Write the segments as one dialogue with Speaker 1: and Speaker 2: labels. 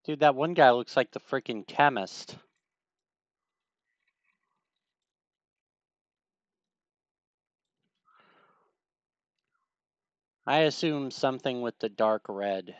Speaker 1: Dude, that one guy looks like the freaking chemist. I assume something with the dark red.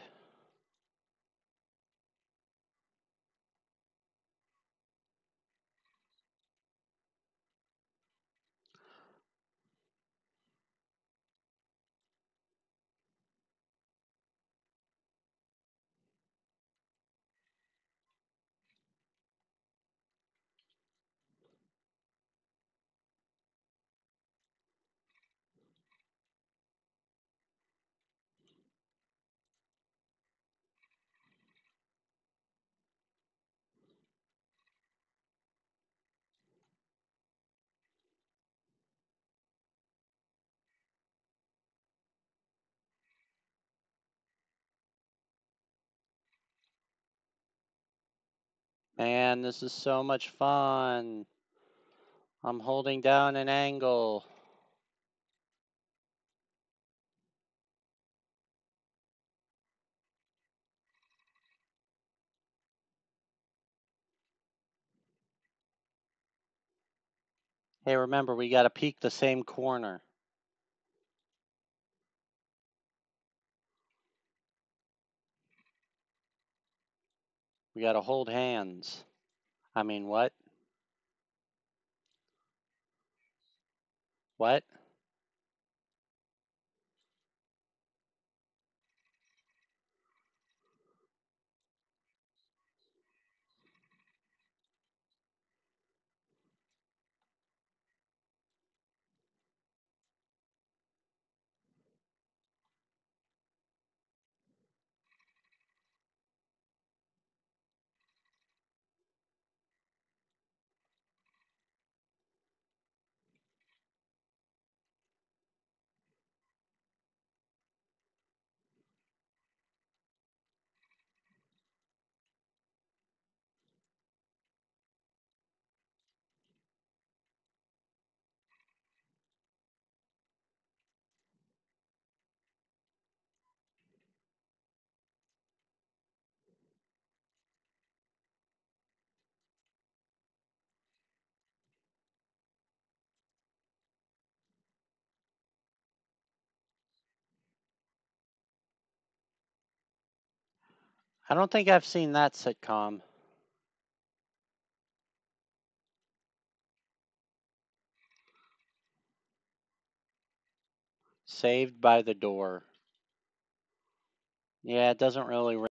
Speaker 1: Man, this is so much fun. I'm holding down an angle. Hey, remember, we gotta peek the same corner. We gotta hold hands. I mean, what? What? I don't think I've seen that sitcom. Saved by the Door. Yeah, it doesn't really